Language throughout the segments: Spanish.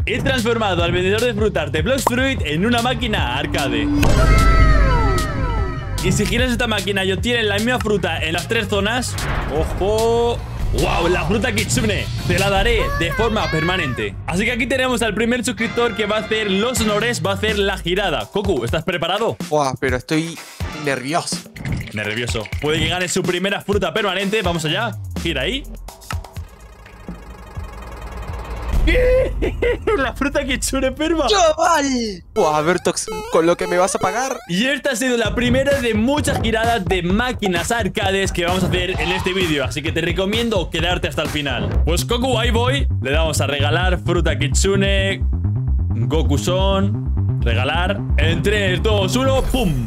He transformado al vendedor de frutas de Blox Fruit en una máquina arcade. Y si giras esta máquina y obtienes la misma fruta en las 3 zonas, ¡ojo! ¡Wow! La fruta Kitsune te la daré de forma permanente. Así que aquí tenemos al primer suscriptor que va a hacer los honores, va a hacer la girada. Coco, ¿estás preparado? Wow, pero estoy nervioso. Nervioso. Puede que gane su primera fruta permanente. Vamos allá. Gira ahí. La fruta Kitsune perma. ¡Chaval! Wow, Vertox, ¿con lo que me vas a pagar? Y esta ha sido la primera de muchas giradas de máquinas arcades que vamos a hacer en este vídeo. Así que te recomiendo quedarte hasta el final. Pues Goku, ahí voy. Le damos a regalar fruta Kitsune. Goku-son. Regalar. En 3, 2, 1. ¡Pum!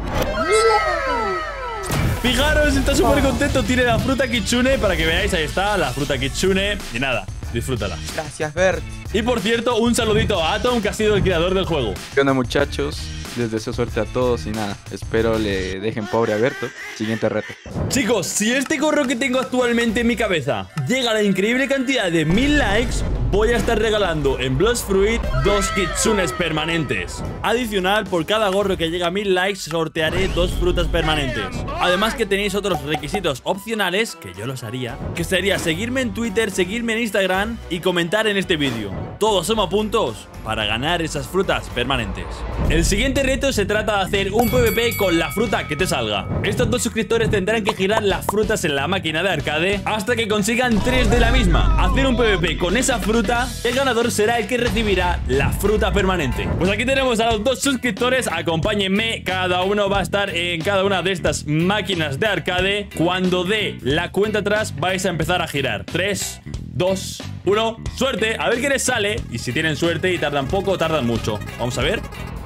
Fijaros, está súper contento. Tiene la fruta Kitsune. Para que veáis, ahí está la fruta Kitsune. Y nada, disfrútala. Gracias, Bert. Y por cierto, un saludito a Atom, que ha sido el creador del juego. ¿Qué onda, muchachos? Les deseo suerte a todos y nada, espero le dejen pobre a Berto. Siguiente reto. Chicos, si este gorro que tengo actualmente en mi cabeza llega a la increíble cantidad de 1000 likes, voy a estar regalando en Blox Fruit 2 Kitsunes permanentes. Adicional, por cada gorro que llega a 1000 likes, sortearé 2 frutas permanentes. Además que tenéis otros requisitos opcionales, que yo los haría, que sería seguirme en Twitter, seguirme en Instagram y comentar en este vídeo. Todos somos puntos para ganar esas frutas permanentes. El siguiente reto se trata de hacer un PvP con la fruta que te salga. Estos 2 suscriptores tendrán que girar las frutas en la máquina de arcade hasta que consigan 3 de la misma. Hacer un PvP con esa fruta, el ganador será el que recibirá la fruta permanente. Pues aquí tenemos a los 2 suscriptores, acompáñenme, cada uno va a estar en cada una de estas máquinas de arcade. Cuando dé la cuenta atrás vais a empezar a girar. 3, 2, 1, suerte, a ver qué les sale. Y si tienen suerte y tardan poco o tardan mucho. Vamos a ver.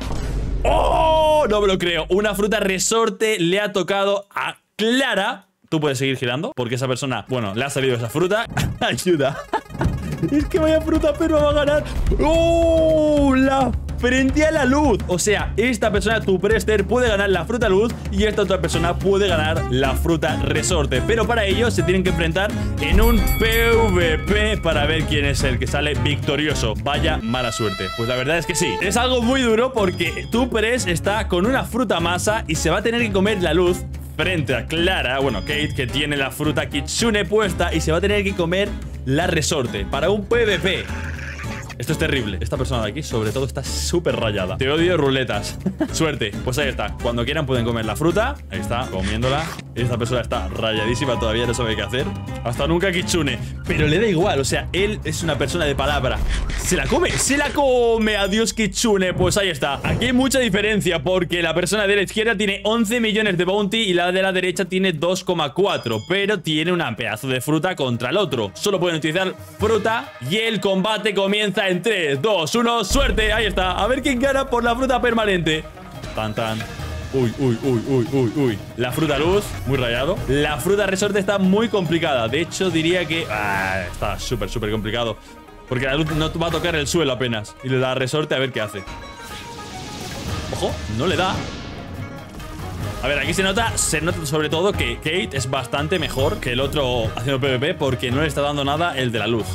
¡Oh! No me lo creo. Una fruta resorte le ha tocado a Clara. Tú puedes seguir girando porque esa persona, bueno, le ha salido esa fruta. Ayuda. Es que vaya fruta, pero va a ganar. ¡Oh! La frente a la luz. O sea, esta persona, tu Prester, puede ganar la fruta luz y esta otra persona puede ganar la fruta resorte. Pero para ello se tienen que enfrentar en un PvP para ver quién es el que sale victorioso. Vaya mala suerte. Pues la verdad es que sí. Es algo muy duro porque tu Pres está con una fruta masa y se va a tener que comer la luz frente a Clara, bueno, Kate, que tiene la fruta Kitsune puesta y se va a tener que comer la resorte para un PvP. Esto es terrible. Esta persona de aquí, sobre todo, está súper rayada. Te odio, ruletas. Suerte. Pues ahí está. Cuando quieran pueden comer la fruta. Ahí está, comiéndola. Esta persona está rayadísima, todavía no sabe qué hacer. Hasta nunca Kitsune. Pero le da igual, o sea, él es una persona de palabra. ¡Se la come! ¡Se la come! ¡Adiós, Kitsune! Pues ahí está. Aquí hay mucha diferencia porque la persona de la izquierda tiene 11 millones de bounty y la de la derecha tiene 2,4. Pero tiene una pedazo de fruta contra el otro. Solo pueden utilizar fruta y el combate comienza en 3, 2, 1, suerte. Ahí está, a ver quién gana por la fruta permanente. Tan, tan. Uy, uy, uy, uy, uy, uy. La fruta luz, muy rayado. La fruta resorte está muy complicada. De hecho, diría que está súper, súper complicado porque la luz no va a tocar el suelo apenas. Y le da resorte a ver qué hace. Ojo, no le da. A ver, aquí se nota sobre todo que Kate es bastante mejor que el otro haciendo PvP porque no le está dando nada el de la luz.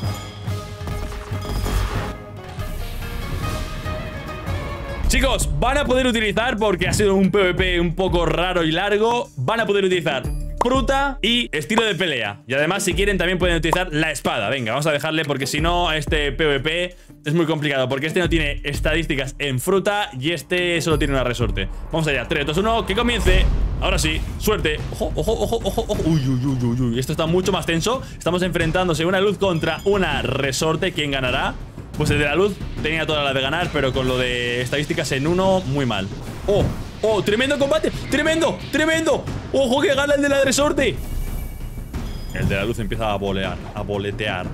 Chicos, van a poder utilizar, porque ha sido un PvP un poco raro y largo, van a poder utilizar fruta y estilo de pelea. Y además, si quieren, también pueden utilizar la espada. Venga, vamos a dejarle porque si no, este PvP es muy complicado. Porque este no tiene estadísticas en fruta y este solo tiene una resorte. Vamos allá, 3, 2, 1, que comience. Ahora sí, suerte. Ojo, ojo, ojo, ojo, ojo. Uy, uy, uy, uy, uy. Esto está mucho más tenso. Estamos enfrentándose una luz contra una resorte. ¿Quién ganará? Pues el de la luz tenía toda la de ganar, pero con lo de estadísticas en 1, muy mal. ¡Oh! ¡Oh! ¡Tremendo combate! ¡Tremendo! ¡Tremendo! ¡Ojo que gana el de la resorte! El de la luz empieza a bolear, a boletear.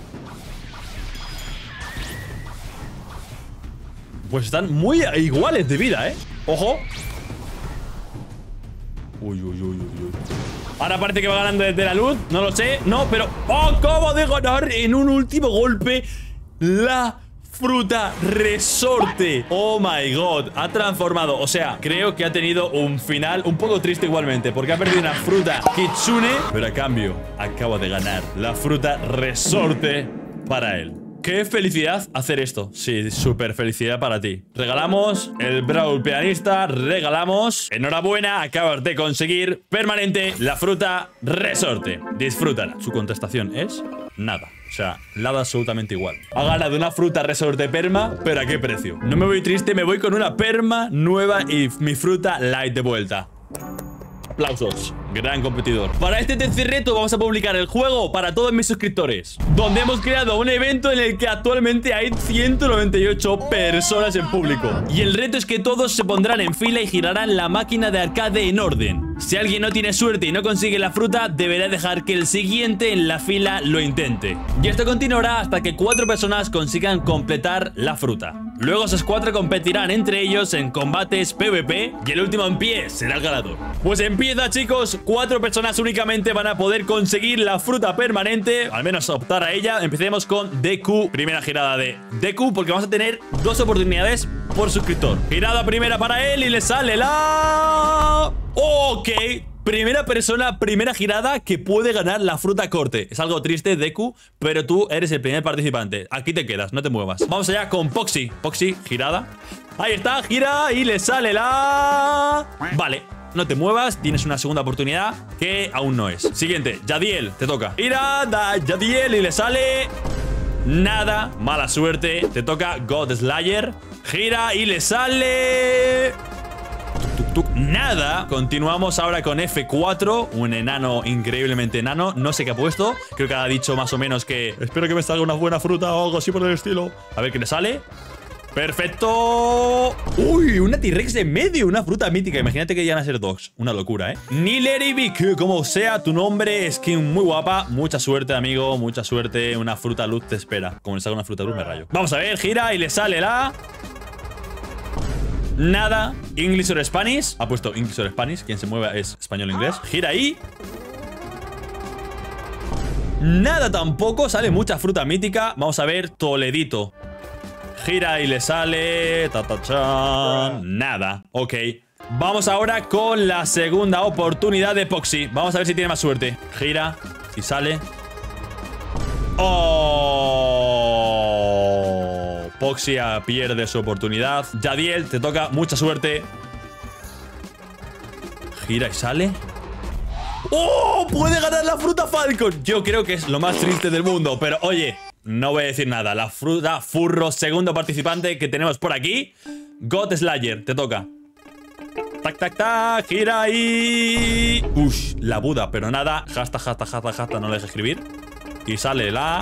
Pues están muy iguales de vida, ¿eh? ¡Ojo! Uy, uy, uy, uy, uy. Ahora parece que va ganando el de la luz. No lo sé, no, pero... ¡Oh! ¿Cómo de ganar en un último golpe la fruta resorte? Oh my god, ha transformado. O sea, creo que ha tenido un final un poco triste igualmente, porque ha perdido una fruta Kitsune, pero a cambio acaba de ganar la fruta resorte para él. Qué felicidad hacer esto. Sí, súper felicidad para ti. Regalamos el Brawl Pianista. Regalamos. Enhorabuena, acabas de conseguir permanente la fruta resorte. Disfrútala. Su contestación es nada. O sea, nada absolutamente igual. Ha ganado una fruta resorte perma, pero ¿a qué precio? No me voy triste, me voy con una perma nueva y mi fruta light de vuelta. Aplausos, gran competidor. Para este tercer reto vamos a publicar el juego para todos mis suscriptores, donde hemos creado un evento en el que actualmente hay 198 personas en público. Y el reto es que todos se pondrán en fila y girarán la máquina de arcade en orden. Si alguien no tiene suerte y no consigue la fruta, deberá dejar que el siguiente en la fila lo intente. Y esto continuará hasta que 4 personas consigan completar la fruta. Luego esos 4 competirán entre ellos en combates PvP y el último en pie será el ganador. Pues empieza, chicos. 4 personas únicamente van a poder conseguir la fruta permanente, al menos optar a ella. Empecemos con Deku. Primera girada de Deku, porque vamos a tener 2 oportunidades por suscriptor. Girada primera para él y le sale la... Ok, primera persona, primera girada que puede ganar la fruta corte. Es algo triste, Deku, pero tú eres el primer participante. Aquí te quedas, no te muevas. Vamos allá con Poxy. Poxy, girada. Ahí está, gira y le sale la... Vale, no te muevas, tienes una segunda oportunidad que aún no es. Siguiente, Yadiel, te toca. Girada, Yadiel y le sale... Nada, mala suerte. Te toca God Slayer. Gira y le sale... Nada. Continuamos ahora con F4. Un enano increíblemente enano. No sé qué ha puesto. Creo que ha dicho más o menos que espero que me salga una buena fruta o algo así por el estilo. A ver qué le sale. Perfecto. Uy, una T-Rex en medio. Una fruta mítica. Imagínate que llegan a ser dogs. Una locura, ¿eh? Nilerivik, como sea tu nombre, skin muy guapa. Mucha suerte, amigo. Mucha suerte. Una fruta luz te espera. Como le salga una fruta luz, me rayo. Vamos a ver, gira y le sale la... Nada. English or Spanish. Ha puesto English or Spanish. Quien se mueva es español o inglés. Gira ahí. Nada tampoco. Sale mucha fruta mítica. Vamos a ver Toledito. Gira y le sale... Ta-ta-chan. Nada. Ok. Vamos ahora con la segunda oportunidad de Poxy. Vamos a ver si tiene más suerte. Gira. Si sale... ¡Oh! Poxy pierde su oportunidad. Yadiel, te toca. Mucha suerte. Gira y sale. ¡Oh! ¡Puede ganar la fruta Falcon! Yo creo que es lo más triste del mundo. Pero oye, no voy a decir nada. La fruta furro, segundo participante que tenemos por aquí. God Slayer, te toca. Tac, tac, tac. Gira y... Ush, la Buda, pero nada. Hashtag, hashtag, hashtag, hashtag. No le dejes escribir. Y sale la...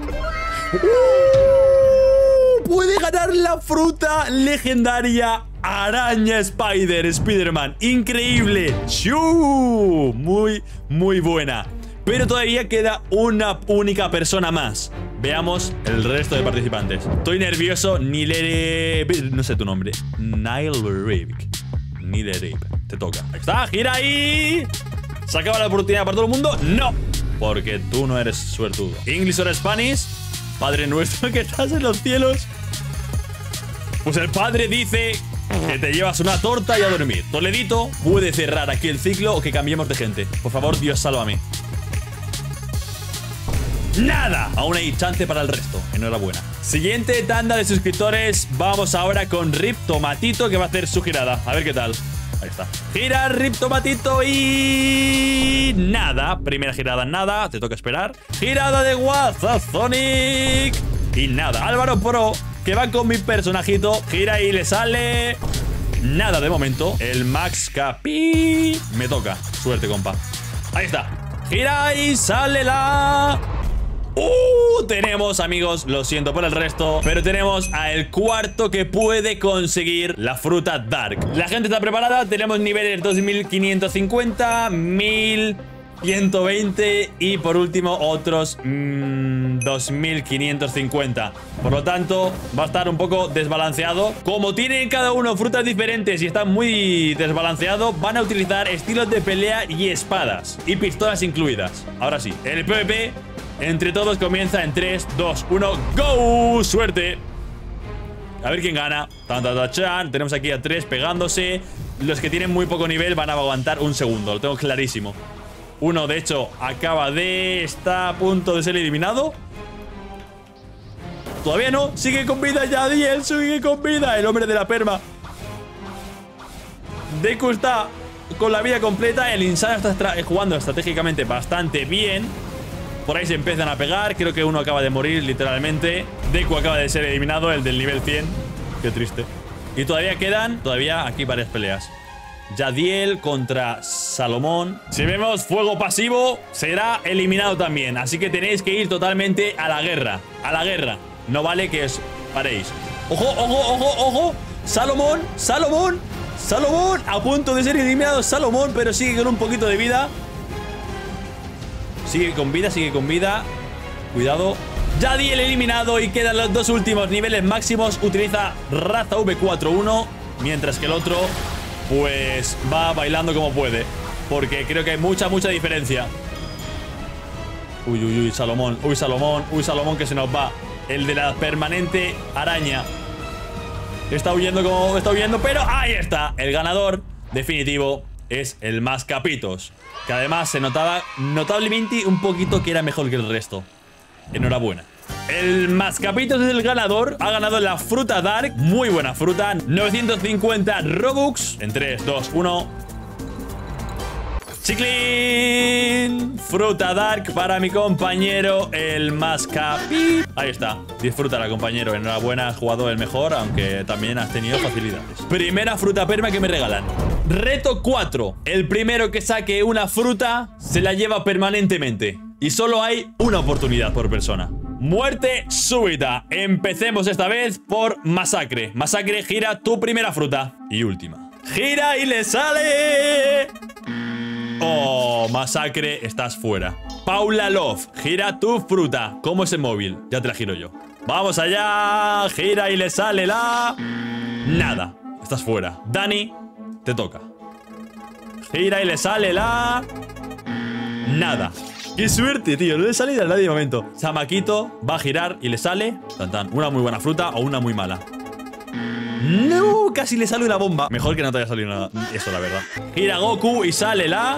Puede ganar la fruta legendaria Araña Spider-Man. Increíble. ¡Shuu! Muy, muy buena. Pero todavía queda una única persona más. Veamos el resto de participantes. Estoy nervioso. No sé tu nombre. Nilerivik. Te toca. Ahí está, gira ahí. ¿Se acaba la oportunidad para todo el mundo? No, porque tú no eres suertudo. English or Spanish. Padre nuestro que estás en los cielos. Pues el padre dice que te llevas una torta y a dormir. Toledito, puede cerrar aquí el ciclo o que cambiemos de gente. Por favor, Dios, sálvame. ¡Nada! Aún hay chance para el resto. Enhorabuena. Siguiente tanda de suscriptores. Vamos ahora con Rip Tomatito, que va a hacer su girada. A ver qué tal. Ahí está. Gira Rip Tomatito y... Nada. Primera girada, nada. Te toca esperar. Girada de Guazazonic. Y nada. Álvaro Pro, que va con mi personajito. Gira y le sale... Nada de momento. El Max Capi. Me toca. Suerte, compa. Ahí está. Gira y sale la... tenemos, amigos, lo siento por el resto, pero tenemos a el cuarto que puede conseguir la fruta Dark. La gente está preparada, tenemos niveles 2550, 1120 y por último otros 2550. Por lo tanto, va a estar un poco desbalanceado. Como tienen cada uno frutas diferentes y están muy desbalanceados, van a utilizar estilos de pelea y espadas y pistolas incluidas. Ahora sí, el PvP entre todos comienza en 3, 2, 1, ¡go! ¡Suerte! A ver quién gana. Tan. Tenemos aquí a 3 pegándose. Los que tienen muy poco nivel van a aguantar un segundo. Lo tengo clarísimo. Uno, de hecho, está a punto de ser eliminado. Todavía no. Sigue con vida Yadiel. Sigue con vida. El hombre de la perma. Deku está con la vida completa. El Insano está jugando estratégicamente bastante bien. Por ahí se empiezan a pegar. Creo que uno acaba de morir, literalmente. Deku acaba de ser eliminado, el del nivel 100. Qué triste. Y todavía quedan, aquí varias peleas. Yadiel contra Salomón. Si vemos fuego pasivo, será eliminado también. Así que tenéis que ir totalmente a la guerra. A la guerra. No vale que os paréis. ¡Ojo, ojo, ojo, ojo! ¡Salomón! ¡Salomón! ¡Salomón! A punto de ser eliminado Salomón, pero sigue con un poquito de vida. Sigue con vida, sigue con vida. Cuidado. Yadiel eliminado y quedan los dos últimos niveles máximos. Utiliza raza V4-1, mientras que el otro, pues, va bailando como puede. Porque creo que hay mucha diferencia. Uy, uy, uy, Salomón. Uy, Salomón. Uy, Salomón, que se nos va. El de la permanente araña. Está huyendo como está huyendo, pero ahí está. El ganador definitivo es el Mascapitos, que además se notaba notablemente un poquito que era mejor que el resto. Enhorabuena. El Mascapitos es el ganador. Ha ganado la fruta Dark. Muy buena fruta. 950 Robux. En 3, 2, 1. Chiclin. Fruta Dark para mi compañero, el Mascapit. Ahí está. Disfrútala, compañero. Enhorabuena, has jugado el mejor, aunque también has tenido facilidades. Primera fruta perma que me regalan. Reto 4. El primero que saque una fruta se la lleva permanentemente. Y solo hay una oportunidad por persona. Muerte súbita. Empecemos esta vez por Masacre. Masacre, gira tu primera fruta. Y última. ¡Gira y le sale! Oh, Masacre, estás fuera. Paula Love, gira tu fruta. ¿Cómo es el móvil? Ya te la giro yo. ¡Vamos allá! Gira y le sale la... Nada. Estás fuera. Dani, te toca. Gira y le sale la... Nada. ¡Qué suerte, tío! No le sale a nadie de momento. Samaquito va a girar y le sale... Tan, tan. Una muy buena fruta o una muy mala. No, casi le sale una bomba. Mejor que no te haya salido nada. Eso, la verdad. Gira Goku y sale la...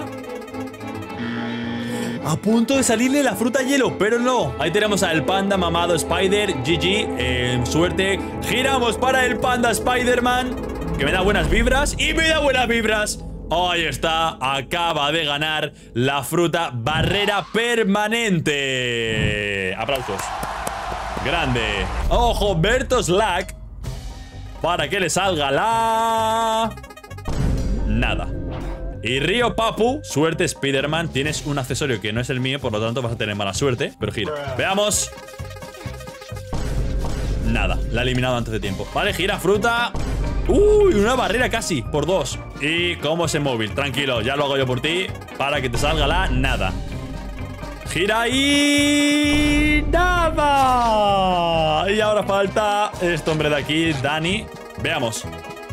A punto de salirle la fruta hielo, pero no. Ahí tenemos al panda mamado Spider. GG, suerte. Giramos para el panda Spider-Man, que me da buenas vibras. Y me da buenas vibras. Ahí está, acaba de ganar la fruta barrera permanente. Aplausos. Grande. Ojo, Bertos Lack, para que le salga la... Nada. Y Río Papu, suerte Spider-Man. Tienes un accesorio que no es el mío, por lo tanto vas a tener mala suerte. Pero gira. Veamos. Nada, la ha eliminado antes de tiempo. Vale, gira fruta. Uy, una barrera casi, por 2. Y cómo es el móvil, tranquilo, ya lo hago yo por ti. Para que te salga la nada. Gira y... ¡Nada! Y ahora falta este hombre de aquí, Dani. Veamos.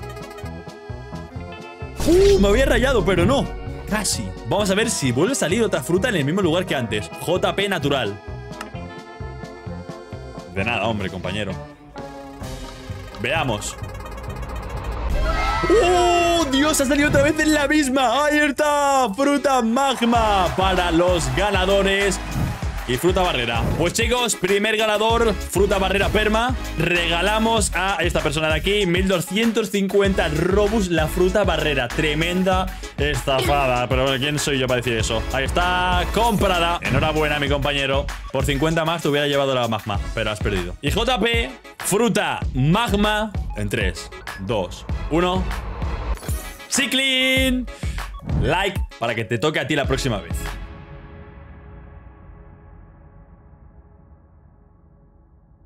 Me había rayado, pero no. Casi. Vamos a ver si vuelve a salir otra fruta en el mismo lugar que antes. JP natural. De nada, hombre, compañero. Veamos. ¡Oh, Dios! Ha salido otra vez en la misma. ¡Ahí está! Fruta magma para los ganadores. Y fruta barrera. Pues chicos, primer ganador, fruta barrera perma. Regalamos a esta persona de aquí 1250 Robux la fruta barrera. Tremenda estafada. Pero ¿quién soy yo para decir eso? Ahí está, comprada. Enhorabuena, mi compañero. Por 50 más te hubiera llevado la magma, pero has perdido. Y JP, fruta magma. En 3, 2, 1. ¡Ciclin! Like para que te toque a ti la próxima vez.